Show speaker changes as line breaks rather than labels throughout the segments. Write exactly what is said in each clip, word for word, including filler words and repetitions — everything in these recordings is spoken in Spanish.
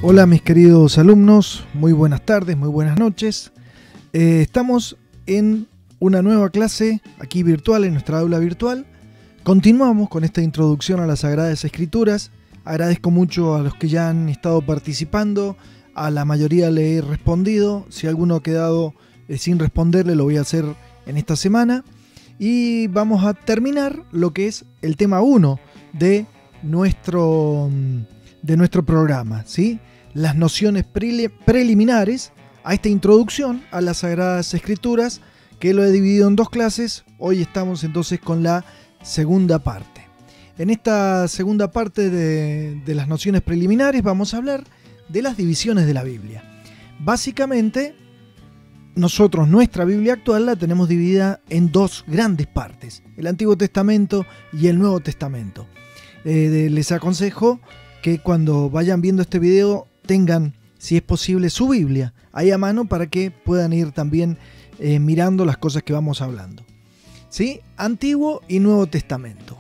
Hola mis queridos alumnos, muy buenas tardes, muy buenas noches. Eh, estamos en una nueva clase aquí virtual, en nuestra aula virtual. Continuamos con esta introducción a las Sagradas Escrituras. Agradezco mucho a los que ya han estado participando, a la mayoría le he respondido. Si alguno ha quedado eh, sin responderle, lo voy a hacer en esta semana. Y vamos a terminar lo que es el tema uno de nuestro, de nuestro programa, ¿sí? Las nociones pre preliminares a esta introducción a las Sagradas Escrituras, que lo he dividido en dos clases. Hoy estamos entonces con la segunda parte. En esta segunda parte de, de las nociones preliminares vamos a hablar de las divisiones de la Biblia. Básicamente, nosotros nuestra Biblia actual la tenemos dividida en dos grandes partes, el Antiguo Testamento y el Nuevo Testamento. Eh, les aconsejo que cuando vayan viendo este video tengan, si es posible, su Biblia ahí a mano para que puedan ir también eh, mirando las cosas que vamos hablando. ¿Sí? Antiguo y Nuevo Testamento.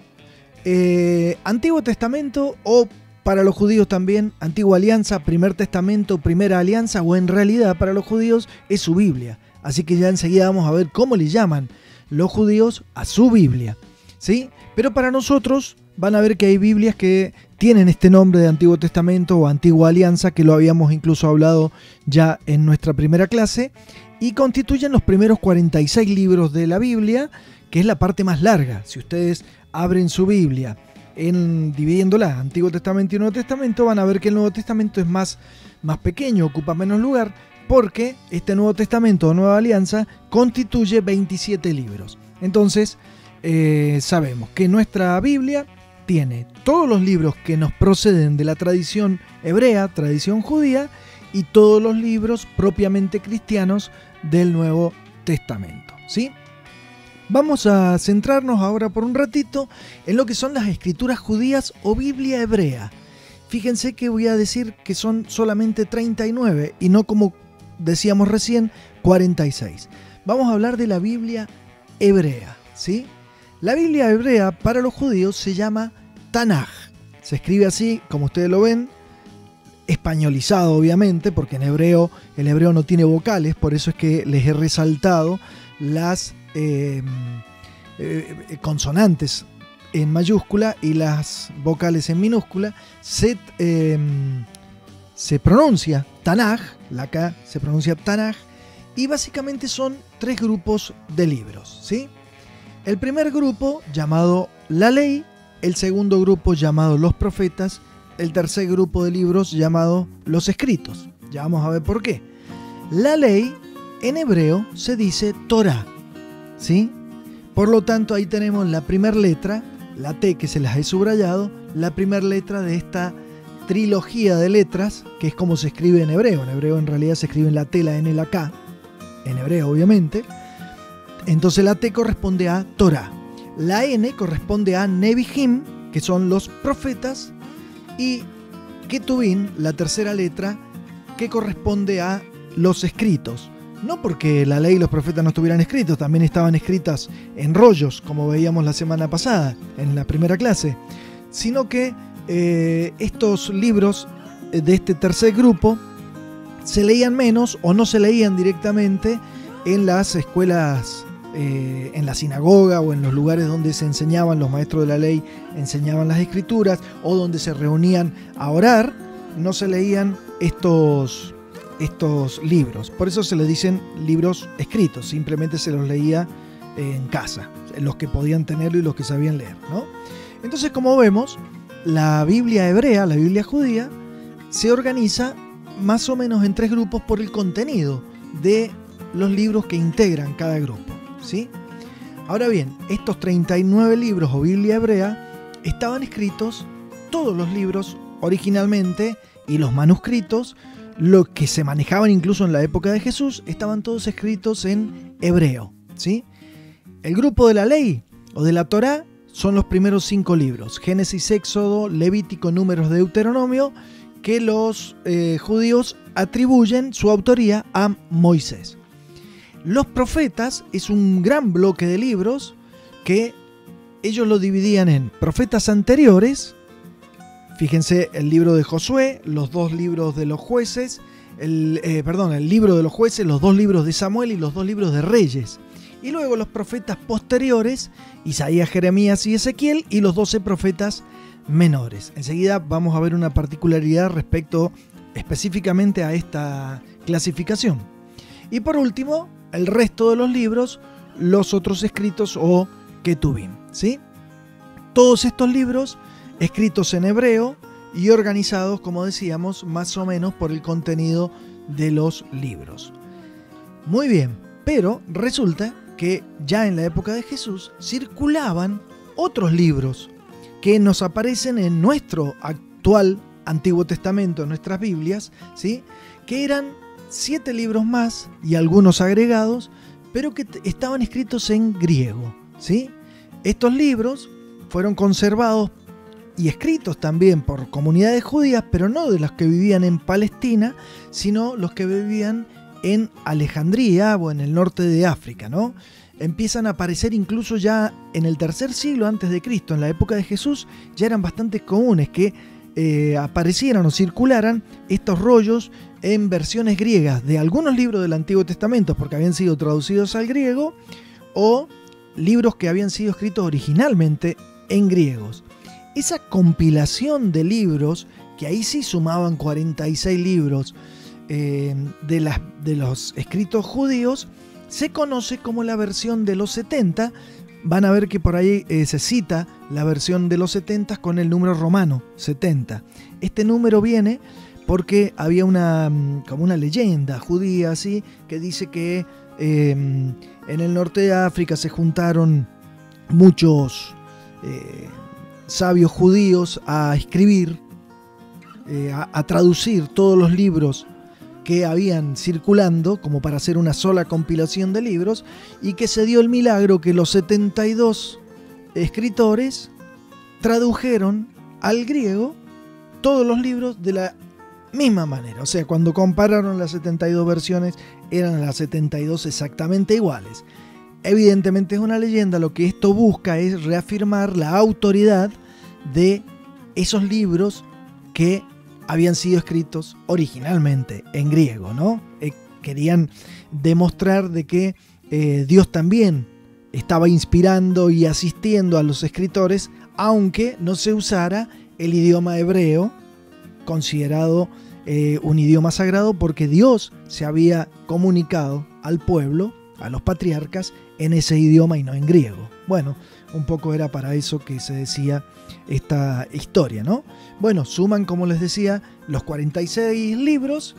Eh, Antiguo Testamento, o para los judíos también, Antigua Alianza, Primer Testamento, Primera Alianza, o en realidad para los judíos es su Biblia. Así que ya enseguida vamos a ver cómo le llaman los judíos a su Biblia, ¿sí? Pero para nosotros van a ver que hay Biblias que tienen este nombre de Antiguo Testamento o Antigua Alianza, que lo habíamos incluso hablado ya en nuestra primera clase, y constituyen los primeros cuarenta y seis libros de la Biblia, que es la parte más larga. Si ustedes abren su Biblia en, dividiéndola, Antiguo Testamento y Nuevo Testamento, van a ver que el Nuevo Testamento es más, más pequeño, ocupa menos lugar, porque este Nuevo Testamento o Nueva Alianza constituye veintisiete libros. Entonces, eh, sabemos que nuestra Biblia tiene todos los libros que nos proceden de la tradición hebrea, tradición judía, y todos los libros propiamente cristianos del Nuevo Testamento, ¿sí? Vamos a centrarnos ahora por un ratito en lo que son las escrituras judías o Biblia hebrea. Fíjense que voy a decir que son solamente treinta y nueve y no, como decíamos recién, cuarenta y seis. Vamos a hablar de la Biblia hebrea, ¿sí? La Biblia hebrea para los judíos se llama Tanaj. Se escribe así, como ustedes lo ven, españolizado obviamente, porque en hebreo el hebreo no tiene vocales, por eso es que les he resaltado las eh, eh, consonantes en mayúscula y las vocales en minúscula. Se, eh, se pronuncia Tanaj, la K se pronuncia Tanaj, y básicamente son tres grupos de libros, ¿sí? El primer grupo llamado la ley, el segundo grupo llamado los profetas, el tercer grupo de libros llamado los escritos. Ya vamos a ver por qué. La ley en hebreo se dice Torah, ¿sí? Por lo tanto, ahí tenemos la primera letra, la T que se las he subrayado, la primera letra de esta trilogía de letras, que es como se escribe en hebreo. En hebreo en realidad se escribe en la T, la N, la K, en hebreo obviamente. Entonces la T corresponde a Torah, la N corresponde a Nebihim, que son los profetas, y Ketuvim, la tercera letra, que corresponde a los escritos. No porque la ley y los profetas no estuvieran escritos, también estaban escritas en rollos, como veíamos la semana pasada, en la primera clase, sino que eh, estos libros de este tercer grupo se leían menos o no se leían directamente en las escuelas, eh, en la sinagoga o en los lugares donde se enseñaban, los maestros de la ley enseñaban las escrituras, o donde se reunían a orar. No se leían estos, estos libros, por eso se les dicen libros escritos, simplemente se los leía en casa, los que podían tenerlo y los que sabían leer, ¿no? Entonces, como vemos, la Biblia hebrea, la Biblia judía, se organiza más o menos en tres grupos por el contenido de los libros que integran cada grupo, ¿sí? Ahora bien, estos treinta y nueve libros o Biblia hebrea estaban escritos, todos los libros originalmente, y los manuscritos, lo que se manejaban incluso en la época de Jesús, estaban todos escritos en hebreo, ¿sí? El grupo de la ley o de la Torá son los primeros cinco libros: Génesis, Éxodo, Levítico, Números, Deuteronomio, que los eh, judíos atribuyen su autoría a Moisés. Los profetas es un gran bloque de libros que ellos lo dividían en profetas anteriores, Fíjense, el libro de Josué, los dos libros de los jueces, el, eh, perdón, el libro de los jueces, los dos libros de Samuel y los dos libros de Reyes. Y luego los profetas posteriores, Isaías, Jeremías y Ezequiel, y los doce profetas menores. Enseguida vamos a ver una particularidad respecto específicamente a esta clasificación. Y por último, el resto de los libros, los otros escritos o Ketubim, ¿sí? Todos estos libros escritos en hebreo y organizados, como decíamos, más o menos por el contenido de los libros. Muy bien, pero resulta que ya en la época de Jesús circulaban otros libros que nos aparecen en nuestro actual Antiguo Testamento, en nuestras Biblias, ¿sí? Que eran siete libros más y algunos agregados, pero que estaban escritos en griego, ¿sí? Estos libros fueron conservados y escritos también por comunidades judías, pero no de los que vivían en Palestina, sino los que vivían en Alejandría o en el norte de África, ¿no? Empiezan a aparecer incluso ya en el tercer siglo antes de Cristo, en la época de Jesús, ya eran bastante comunes que eh, aparecieran o circularan estos rollos en versiones griegas de algunos libros del Antiguo Testamento, porque habían sido traducidos al griego, o libros que habían sido escritos originalmente en griegos. Esa compilación de libros, que ahí sí sumaban cuarenta y seis libros eh, de, las, de los escritos judíos, se conoce como la versión de los setenta. Van a ver que por ahí eh, se cita la versión de los setenta con el número romano, setenta. Este número viene porque había una, como una leyenda judía así, que dice que eh, en el norte de África se juntaron muchos eh, sabios judíos a escribir, eh, a, a traducir todos los libros que habían circulando como para hacer una sola compilación de libros, y que se dio el milagro que los setenta y dos escritores tradujeron al griego todos los libros de la misma manera. O sea, cuando compararon las setenta y dos versiones, eran las setenta y dos exactamente iguales. Evidentemente es una leyenda. Lo que esto busca es reafirmar la autoridad de esos libros que habían sido escritos originalmente en griego, ¿no? Eh, querían demostrar de que eh, Dios también estaba inspirando y asistiendo a los escritores, aunque no se usara el idioma hebreo, considerado eh, un idioma sagrado, porque Dios se había comunicado al pueblo, a los patriarcas, en ese idioma y no en griego. Bueno, un poco era para eso que se decía esta historia, ¿no? Bueno, suman, como les decía, los cuarenta y seis libros,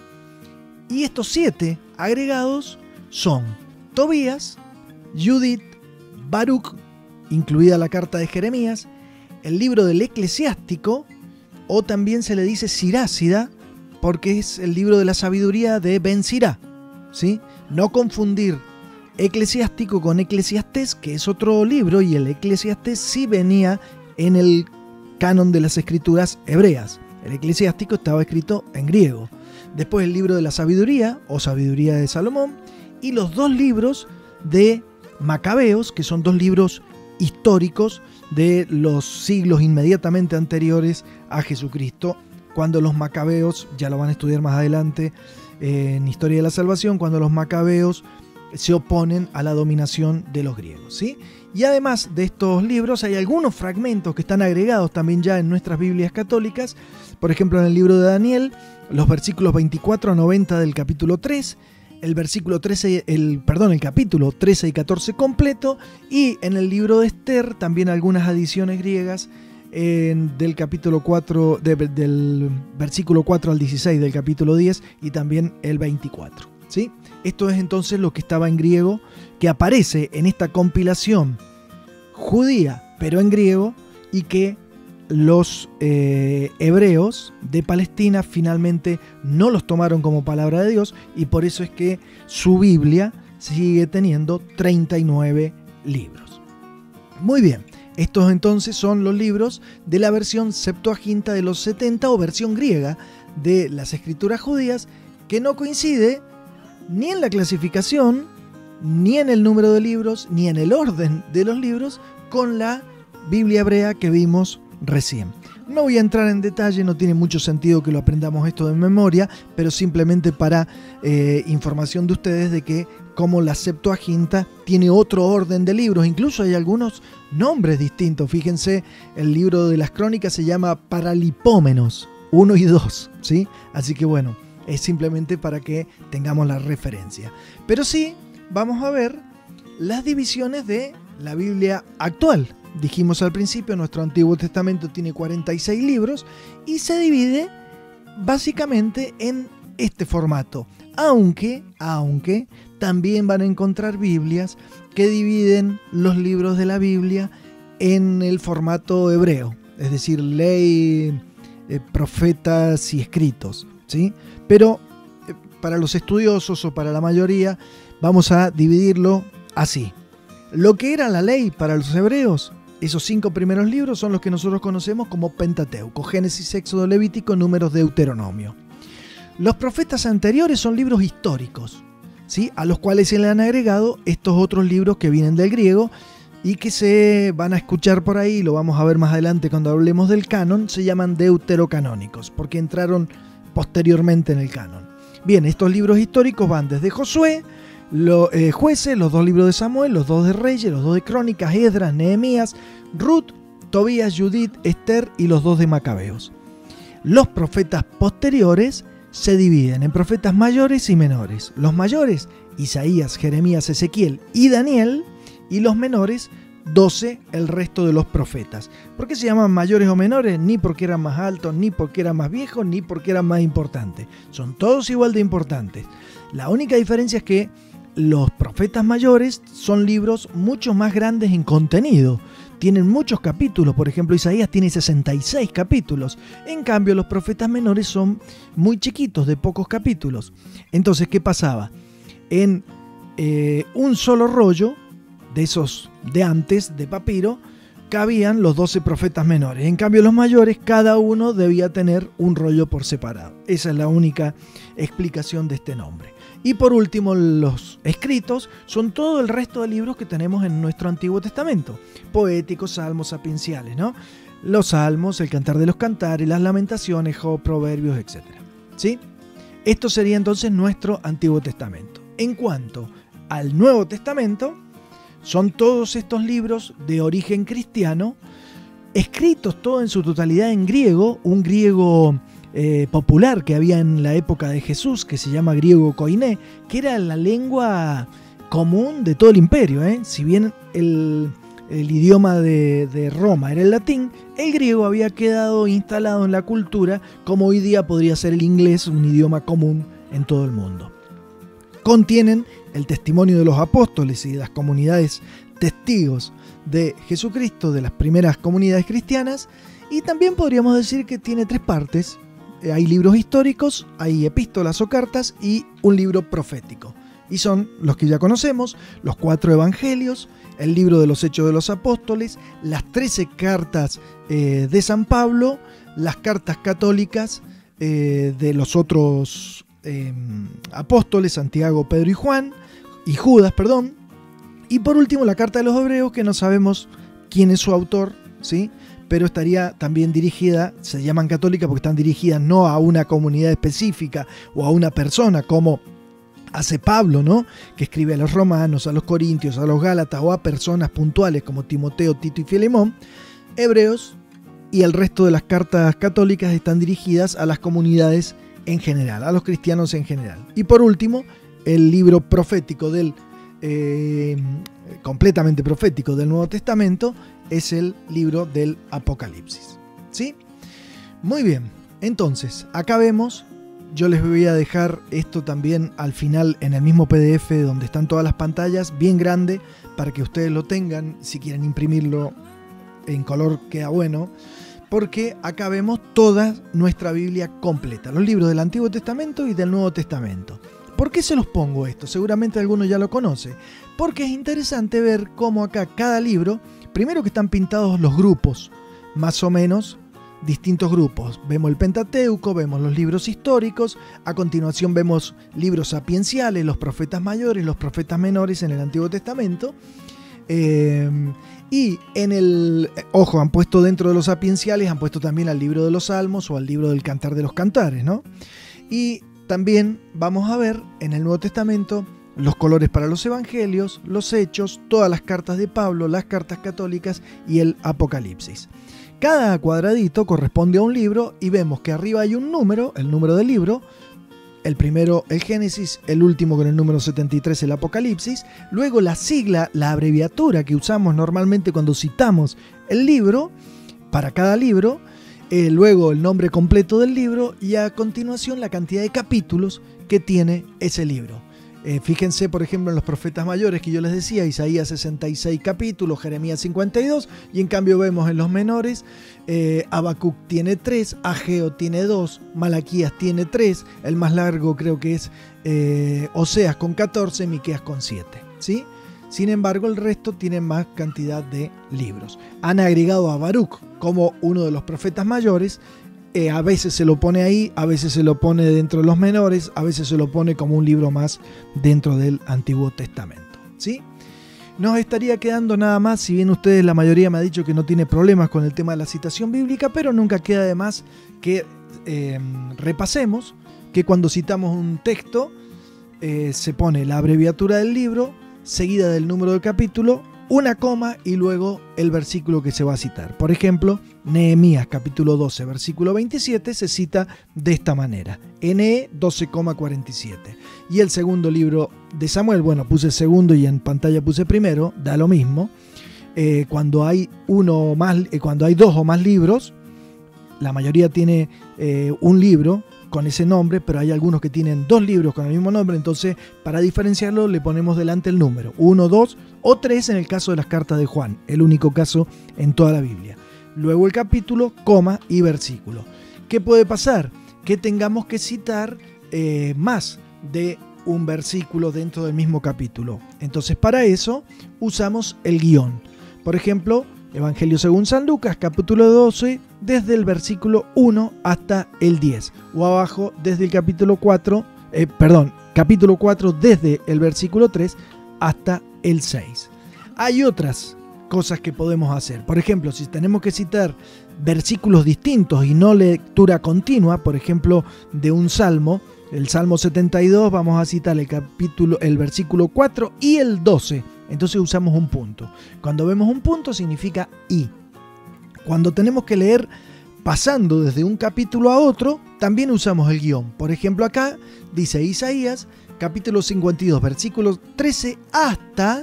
y estos siete agregados son Tobías, Judith, Baruch, incluida la carta de Jeremías, el libro del Eclesiástico, o también se le dice Sirácida, porque es el libro de la sabiduría de Ben Sirá, ¿sí? No confundir Eclesiástico con Eclesiastés, que es otro libro, y el Eclesiastés sí venía en el canon de las escrituras hebreas. El Eclesiástico estaba escrito en griego. Después el libro de la sabiduría, o sabiduría de Salomón, y los dos libros de Macabeos, que son dos libros históricos de los siglos inmediatamente anteriores a Jesucristo, cuando los Macabeos, ya lo van a estudiar más adelante eh, en Historia de la Salvación, cuando los Macabeos se oponen a la dominación de los griegos, ¿sí? Y además de estos libros hay algunos fragmentos que están agregados también ya en nuestras Biblias católicas. Por ejemplo, en el libro de Daniel, los versículos veinticuatro a noventa del capítulo tres, el versículo trece, el, perdón, el capítulo trece y catorce completo, y en el libro de Esther también algunas adiciones griegas en, del capítulo cuatro, de, del versículo cuatro al dieciséis del capítulo diez, y también el veinticuatro, ¿sí? Esto es entonces lo que estaba en griego, que aparece en esta compilación judía, pero en griego, y que los eh, hebreos de Palestina finalmente no los tomaron como palabra de Dios, y por eso es que su Biblia sigue teniendo treinta y nueve libros. Muy bien, estos entonces son los libros de la versión Septuaginta de los setenta, o versión griega de las escrituras judías, que no coincide ni en la clasificación, ni en el número de libros, ni en el orden de los libros con la Biblia hebrea que vimos recién. No voy a entrar en detalle, no tiene mucho sentido que lo aprendamos esto de memoria, pero simplemente para eh, información de ustedes de que como la Septuaginta tiene otro orden de libros, incluso hay algunos nombres distintos. Fíjense, el libro de las Crónicas se llama Paralipómenos uno y dos, ¿sí? Así que bueno, es simplemente para que tengamos la referencia. Pero sí, vamos a ver las divisiones de la Biblia actual. Dijimos al principio, nuestro Antiguo Testamento tiene cuarenta y seis libros y se divide básicamente en este formato. Aunque, aunque también van a encontrar Biblias que dividen los libros de la Biblia en el formato hebreo, es decir, ley, eh, profetas y escritos, ¿sí? Pero eh, para los estudiosos o para la mayoría vamos a dividirlo así. Lo que era la ley para los hebreos, esos cinco primeros libros son los que nosotros conocemos como Pentateuco: Génesis, Éxodo, Levítico, Números, Deuteronomio. Los profetas anteriores son libros históricos, ¿sí? A los cuales se le han agregado estos otros libros que vienen del griego y que se van a escuchar por ahí, lo vamos a ver más adelante cuando hablemos del canon, se llaman deuterocanónicos, porque entraron posteriormente en el canon. Bien, estos libros históricos van desde Josué, Los eh, jueces, los dos libros de Samuel, los dos de Reyes, los dos de Crónicas, Esdras, Nehemías, Ruth, Tobías, Judith, Esther y los dos de Macabeos. Los profetas posteriores se dividen en profetas mayores y menores. Los mayores, Isaías, Jeremías, Ezequiel y Daniel, y los menores, doce, el resto de los profetas. ¿Por qué se llaman mayores o menores? Ni porque eran más altos, ni porque eran más viejos, ni porque eran más importantes. Son todos igual de importantes. La única diferencia es que los profetas mayores son libros mucho más grandes en contenido. Tienen muchos capítulos. Por ejemplo, Isaías tiene sesenta y seis capítulos. En cambio, los profetas menores son muy chiquitos, de pocos capítulos. Entonces, ¿qué pasaba? En eh, un solo rollo, de esos de antes, de papiro, cabían los doce profetas menores. En cambio, los mayores, cada uno debía tener un rollo por separado. Esa es la única explicación de este nombre. Y por último, los escritos son todo el resto de libros que tenemos en nuestro Antiguo Testamento. Poéticos, salmos, sapienciales, ¿no? Los salmos, el cantar de los cantares, las lamentaciones, Job, proverbios, etcétera. ¿Sí? Esto sería entonces nuestro Antiguo Testamento. En cuanto al Nuevo Testamento, son todos estos libros de origen cristiano, escritos todo en su totalidad en griego, un griego eh, popular que había en la época de Jesús, que se llama griego koiné, que era la lengua común de todo el imperio, ¿eh? Si bien el, el idioma de, de Roma era el latín, el griego había quedado instalado en la cultura como hoy día podría ser el inglés, un idioma común en todo el mundo. Contienen el testimonio de los apóstoles y de las comunidades testigos de Jesucristo, de las primeras comunidades cristianas, y también podríamos decir que tiene tres partes. Hay libros históricos, hay epístolas o cartas y un libro profético. Y son los que ya conocemos, los cuatro evangelios, el libro de los Hechos de los Apóstoles, las trece cartas eh, de San Pablo, las cartas católicas eh, de los otros Eh, apóstoles, Santiago, Pedro y Juan, y Judas, perdón, y por último la carta de los Hebreos, que no sabemos quién es su autor, ¿sí? Pero estaría también dirigida, se llaman católicas porque están dirigidas no a una comunidad específica o a una persona, como hace Pablo, ¿no? Que escribe a los romanos, a los corintios, a los gálatas, o a personas puntuales como Timoteo, Tito y Filemón. Hebreos y el resto de las cartas católicas están dirigidas a las comunidades en general, a los cristianos en general. Y por último, el libro profético del eh, completamente profético del Nuevo Testamento es el libro del Apocalipsis. ¿Sí? Muy bien, entonces, acá vemos, yo les voy a dejar esto también al final en el mismo P D F donde están todas las pantallas, bien grande, para que ustedes lo tengan, si quieren imprimirlo en color queda bueno, porque acá vemos toda nuestra Biblia completa, los libros del Antiguo Testamento y del Nuevo Testamento. ¿Por qué se los pongo esto? Seguramente alguno ya lo conoce. Porque es interesante ver cómo acá cada libro, primero que están pintados los grupos, más o menos distintos grupos. Vemos el Pentateuco, vemos los libros históricos, a continuación vemos libros sapienciales, los profetas mayores, los profetas menores en el Antiguo Testamento. Eh, y en el, ojo, han puesto dentro de los sapienciales, han puesto también al libro de los Salmos o al libro del Cantar de los Cantares, ¿no? Y también vamos a ver en el Nuevo Testamento los colores para los evangelios, los hechos, todas las cartas de Pablo, las cartas católicas y el Apocalipsis. Cada cuadradito corresponde a un libro y vemos que arriba hay un número, el número del libro. El primero el Génesis, el último con el número setenta y tres el Apocalipsis, luego la sigla, la abreviatura que usamos normalmente cuando citamos el libro, para cada libro, eh, luego el nombre completo del libro y a continuación la cantidad de capítulos que tiene ese libro. Eh, fíjense, por ejemplo, en los profetas mayores que yo les decía, Isaías sesenta y seis capítulos, Jeremías cincuenta y dos, y en cambio vemos en los menores, eh, Habacuc tiene tres, Ageo tiene dos, Malaquías tiene tres, el más largo creo que es eh, Oseas con catorce, Miqueas con siete, ¿sí? Sin embargo, el resto tiene más cantidad de libros. Han agregado a Baruch como uno de los profetas mayores. Eh, a veces se lo pone ahí, a veces se lo pone dentro de los menores, a veces se lo pone como un libro más dentro del Antiguo Testamento, ¿sí? Nos estaría quedando nada más, si bien ustedes, la mayoría me ha dicho que no tiene problemas con el tema de la citación bíblica, pero nunca queda de más que eh, repasemos que cuando citamos un texto eh, se pone la abreviatura del libro, seguida del número del capítulo, una coma y luego el versículo que se va a citar. Por ejemplo, Nehemías capítulo doce, versículo veintisiete se cita de esta manera, N E doce coma cuarenta y siete. Y el segundo libro de Samuel, bueno, puse segundo y en pantalla puse primero, da lo mismo. Eh, cuando hay uno más, eh, cuando hay dos o más libros, la mayoría tiene eh, un libro con ese nombre, pero hay algunos que tienen dos libros con el mismo nombre, entonces para diferenciarlo le ponemos delante el número, uno, dos o tres en el caso de las cartas de Juan, el único caso en toda la Biblia. Luego el capítulo, coma y versículo. ¿Qué puede pasar? Que tengamos que citar eh, más de un versículo dentro del mismo capítulo. Entonces para eso usamos el guión. Por ejemplo, Evangelio según San Lucas, capítulo doce, desde el versículo uno hasta el diez. O abajo, desde el capítulo cuatro, eh, perdón, capítulo cuatro, desde el versículo tres hasta el seis. Hay otras cosas que podemos hacer. Por ejemplo, si tenemos que citar versículos distintos y no lectura continua, por ejemplo, de un salmo, el Salmo setenta y dos, vamos a citar el capítulo, el versículo cuatro y el doce. Entonces usamos un punto. Cuando vemos un punto significa y. Cuando tenemos que leer pasando desde un capítulo a otro, también usamos el guión. Por ejemplo, acá dice Isaías, capítulo cincuenta y dos, versículo trece hasta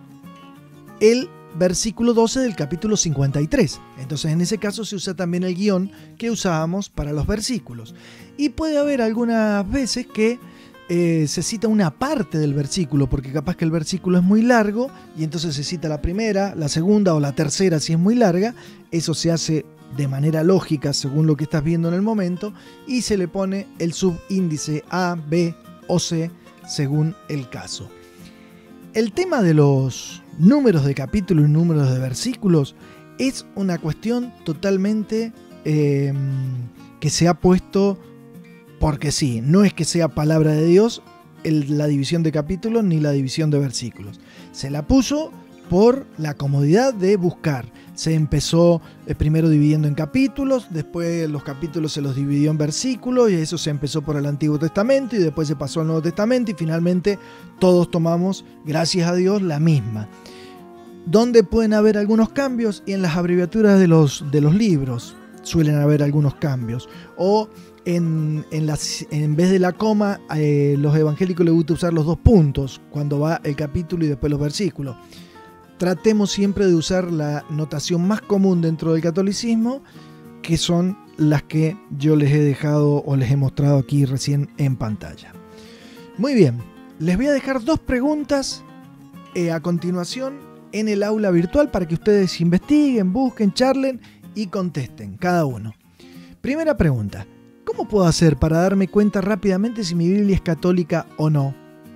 el versículo doce del capítulo cincuenta y tres. Entonces en ese caso se usa también el guión que usábamos para los versículos. Y puede haber algunas veces que eh, se cita una parte del versículo, porque capaz que el versículo es muy largo y entonces se cita la primera, la segunda o la tercera si es muy larga. Eso se hace de manera lógica según lo que estás viendo en el momento y se le pone el subíndice A, B o C según el caso. El tema de los números de capítulos y números de versículos es una cuestión totalmente eh, que se ha puesto porque sí, no es que sea palabra de Dios el, la división de capítulos ni la división de versículos. Se la puso por la comodidad de buscar. Se empezó eh, primero dividiendo en capítulos, después los capítulos se los dividió en versículos y eso se empezó por el Antiguo Testamento y después se pasó al Nuevo Testamento y finalmente todos tomamos, gracias a Dios, la misma. ¿Dónde pueden haber algunos cambios? Y en las abreviaturas de los, de los libros suelen haber algunos cambios. O en, en, las, en vez de la coma, eh, los evangélicos les gusta usar los dos puntos cuando va el capítulo y después los versículos. Tratemos siempre de usar la notación más común dentro del catolicismo, que son las que yo les he dejado o les he mostrado aquí recién en pantalla. Muy bien, les voy a dejar dos preguntas eh, a continuación en el aula virtual para que ustedes investiguen, busquen, charlen y contesten cada uno. Primera pregunta, ¿cómo puedo hacer para darme cuenta rápidamente si mi Biblia es católica o no?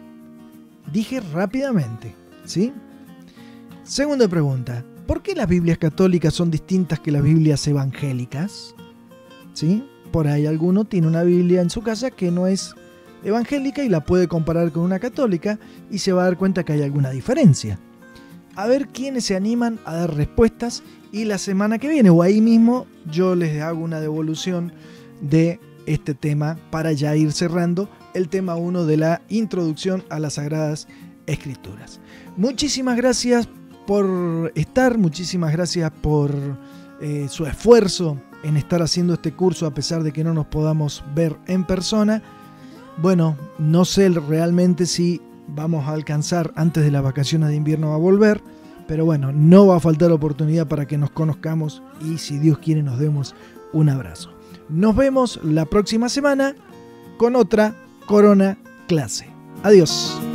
Dije rápidamente, ¿sí? Segunda pregunta, ¿por qué las Biblias católicas son distintas que las Biblias evangélicas? ¿Sí? Por ahí alguno tiene una Biblia en su casa que no es evangélica y la puede comparar con una católica y se va a dar cuenta que hay alguna diferencia. a ver quiénes se animan a dar respuestas y la semana que viene o ahí mismo yo les hago una devolución de este tema para ya ir cerrando el tema uno de la introducción a las Sagradas Escrituras. Muchísimas gracias por estar, muchísimas gracias por eh, su esfuerzo en estar haciendo este curso a pesar de que no nos podamos ver en persona. Bueno, no sé realmente si vamos a alcanzar antes de las vacaciones de invierno a volver, pero bueno, no va a faltar oportunidad para que nos conozcamos y si Dios quiere nos demos un abrazo. Nos vemos la próxima semana con otra Corona Clase. Adiós.